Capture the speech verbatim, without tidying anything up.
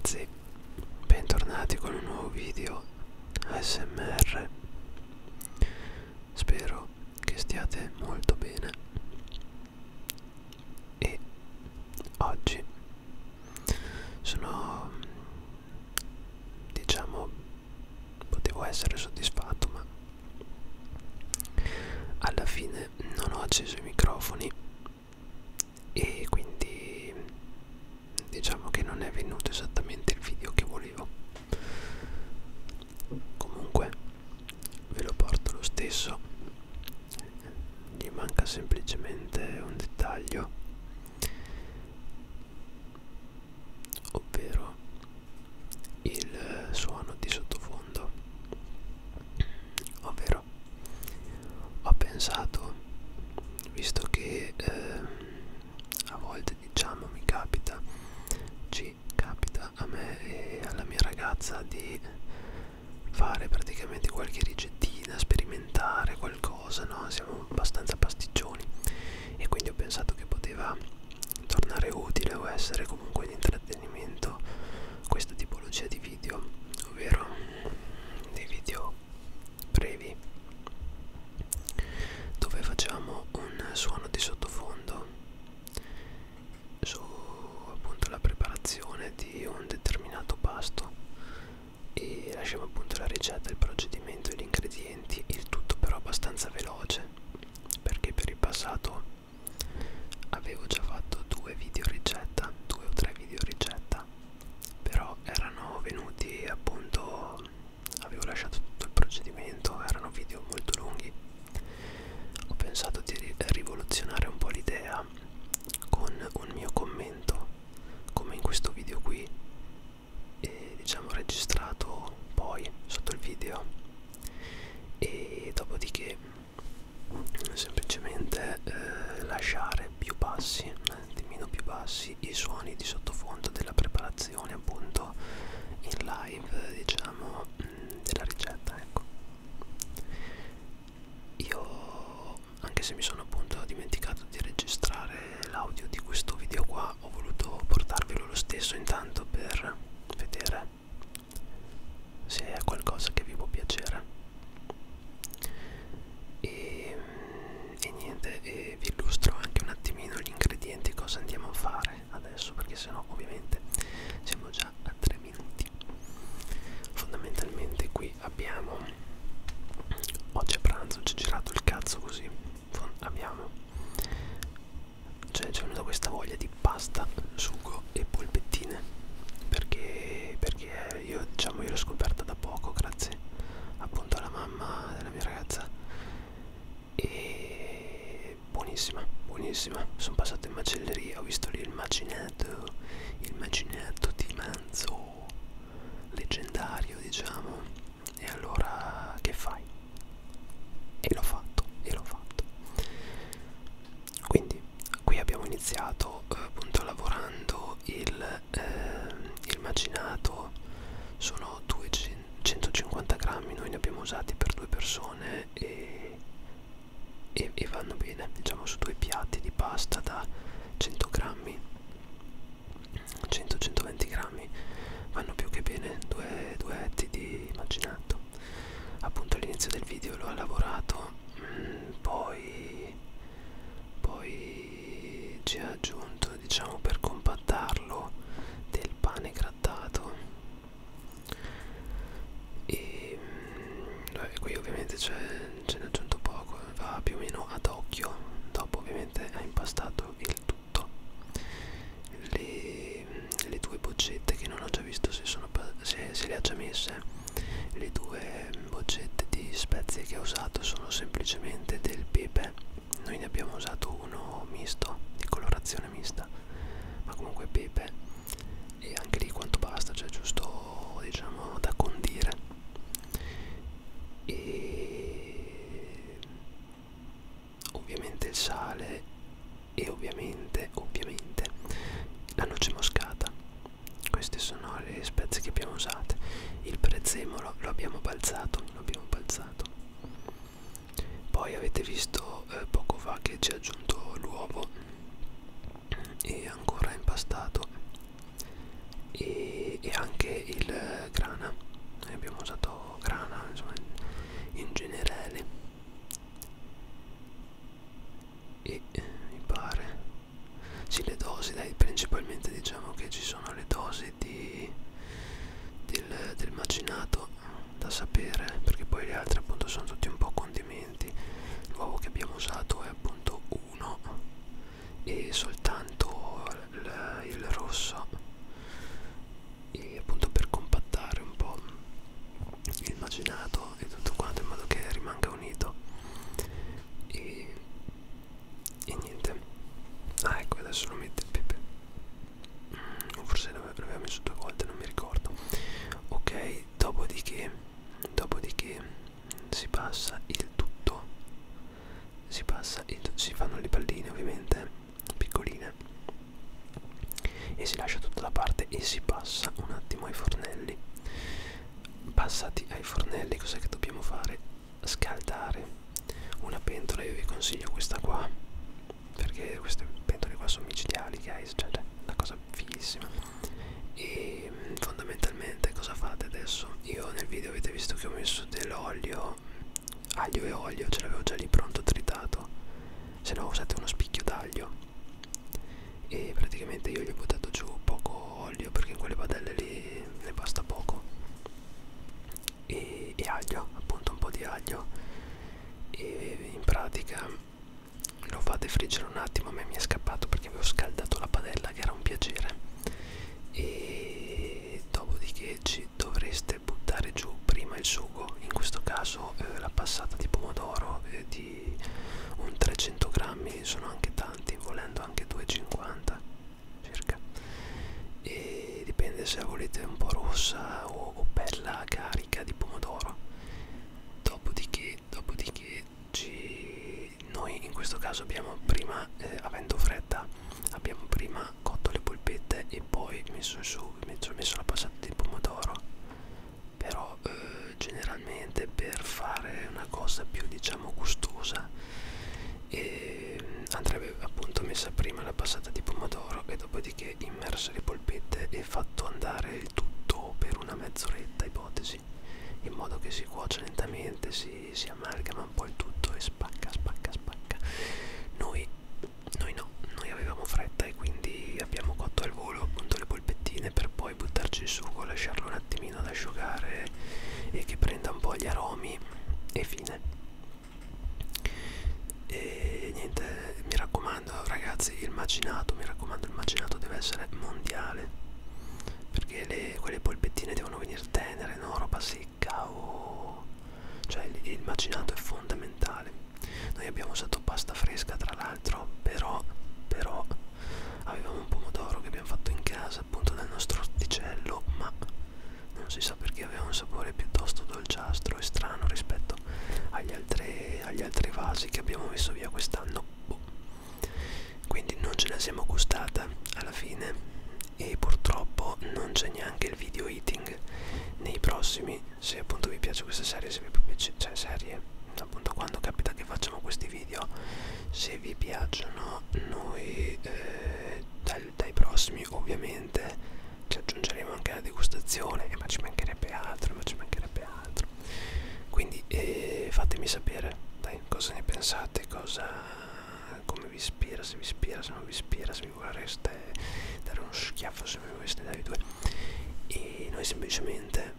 ragazzi, bentornati con un nuovo video A S M R. Spero che stiate molto bene e oggi sono, diciamo, potevo essere soddisfatto, ma alla fine non ho acceso i microfoni e quindi diciamo che non è venuto esattamente il video che volevo. Comunque ve lo porto lo stesso, gli manca semplicemente un dettaglio, ovvero il suono di sottofondo. Ovvero ho pensato, visto che eh, a volte diciamo mi capita, ci capita a me e alla mia ragazza di fare praticamente qualche ricettina, sperimentare qualcosa, no? Siamo abbastanza pasticcioni e quindi ho pensato che poteva tornare utile o essere comunque di intrattenimento questa tipologia di video, ovvero dei video brevi dove facciamo un suono di sottofondo su appunto la preparazione di un determinato pasto e lasciamo appunto la ricetta, il procedimento e gli ingredienti, il tutto però abbastanza veloce, perché per il passato avevo già fatto due video ricetta, due o tre video ricetta, però erano venuti appunto, avevo lasciato tutto il procedimento, erano video molto lunghi. Ho pensato di rivoluzionare un po' l'idea con un mio commento, come in questo video qui, e diciamo registrato poi sotto il video, e dopodiché semplicemente eh, lasciare più bassi, un attimino più bassi, i suoni di sottofondo della preparazione appunto in live, diciamo, della ricetta, ecco. Io, anche se mi sono appunto dimenticato di registrare l'audio di questo video qua, ho voluto portarvelo lo stesso intanto per vedere se è qualcosa che vi può piacere e, e niente, e vi illustro anche un attimino gli ingredienti, cosa andiamo a fare adesso, perché sennò ovviamente siamo già a tre minuti. Fondamentalmente qui abbiamo, oggi a pranzo ci è girato il cazzo così, abbiamo, cioè c'è venuta questa voglia di pasta, sugo e polpettine, perché, perché io diciamo io l'ho scoperta da poco grazie appunto alla mamma della mia ragazza e buonissima, buonissima. Sono passato in macelleria, ho visto lì il macinato, il macinato di manzo leggendario, diciamo, e allora che fai? E l'ho fatto, e l'ho fatto. Quindi qui abbiamo iniziato eh, appunto lavorando il, eh, il macinato, sono duecentocinquanta grammi, noi ne abbiamo usati per due persone e, e, e vanno bene, diciamo su due piatti di pasta da cento grammi, cento centoventi grammi, vanno più che bene due, due etti di macinato. Appunto all'inizio del video l'ho lavorato, mm, poi poi ci ha aggiunto, diciamo, per compattarlo, del pane grattato e beh, qui ovviamente ce n'è aggiunto poco, va più o meno ad occhio. Dopo ovviamente ha impastato il tutto, le, le due boccette che non ho già visto se, sono, se, se le ha già messe, le due boccette di spezie che ha usato sono semplicemente del pepe. Noi ne abbiamo usato uno misto, di colorazione mista, ma comunque pepe, e anche lì quanto basta, cioè giusto, diciamo, da condire. E ovviamente il sale e ovviamente, ovviamente la noce moscata. Queste sono le spezie che abbiamo usate. Il prezzemolo lo abbiamo balzato, lo abbiamo balzato. Poi avete visto eh, poco fa che ci ha aggiunto l'uovo e ancora impastato e, e anche macinato da sapere, perché poi gli altri appunto sono tutti un po' condimenti. L'uovo che abbiamo usato è appunto uno e soltanto il, il rosso, e appunto per compattare un po' il macinato e tutto quanto in modo che rimanga unito. E, e niente. Ah, ecco, adesso lo mette il pepe. Mm, forse l'aveva messo due volte, non mi ricordo. Ok, dopodiché dopodiché si passa il tutto, si passa il, si fanno le palline ovviamente piccoline e si lascia tutta la parte e si passa un attimo ai fornelli. Passati ai fornelli, cos'è che dobbiamo fare? Scaldare una pentola. Io vi consiglio questa qua perché queste pentole qua sono micidiali, guys, cioè, cioè una cosa fighissima. E fondamentalmente cosa fate adesso? Io nel video avete visto che ho messo dell'olio, aglio e olio, ce l'avevo già lì pronto tritato, se no usate uno spicchio d'aglio e praticamente io gli ho buttato giù poco olio perché in quelle padelle lì ne basta poco, e, e aglio, appunto un po' di aglio, e in pratica lo fate friggere un attimo. A me mi è scappato perché avevo scaldato la padella, che era un piacere, e dopodiché ci dovreste buttare giù prima il sugo, in questo caso eh, la passata di pomodoro eh, di un trecento grammi, sono anche tanti, volendo anche duecentocinquanta circa, e dipende se la volete un po' rossa o, o bella carica di pomodoro. Dopodiché, dopodiché ci... noi in questo caso abbiamo prima, eh, avendo fretta, abbiamo prima cotto le polpette e poi messo su, messo, messo la passata di pomodoro. Però eh, generalmente per fare una cosa più diciamo gustosa e andrebbe appunto messa prima la passata di pomodoro e dopodiché immerse le polpette e fatto andare il tutto per una mezz'oretta ipotesi, in modo che si cuoce lentamente, si, si amalgama un po' il tutto e spacca spacca spacca. Noi, noi no, noi avevamo fretta e quindi abbiamo cotto al volo appunto le polpettine per poi buttarci il sugo, lasciarlo un attimino ad asciugare e che prenda un po' gli aromi e fine. E niente, mi raccomando ragazzi, il macinato, mi raccomando, il macinato deve essere mondiale, perché le, quelle polpettine devono venire tenere, no? Roba secca o... cioè il, il macinato è fondamentale. Noi abbiamo usato pasta fresca tra l'altro, però, però avevamo un pomodoro che abbiamo fatto in casa appunto dal nostro orticello, ma non si sa perché aveva un sapore piuttosto dolciastro e strano rispetto agli altri, agli altri vasi che abbiamo messo via quest'anno. Boh. Quindi non ce la siamo gustata alla fine e purtroppo non c'è neanche il video eating nei prossimi. Se appunto vi piace questa serie, se vi piace, cioè serie appunto quando capita che facciamo questi video, se vi piacciono noi eh, dai, dai prossimi ovviamente ci aggiungeremo anche la degustazione, ma ci mancherebbe altro, ma ci mancherebbe altro. Quindi eh, fatemi sapere, dai, cosa ne pensate, cosa, come vi ispira, se vi ispira, se non vi ispira, se vi vorreste dare uno schiaffo, se vi vorreste dare due. E noi semplicemente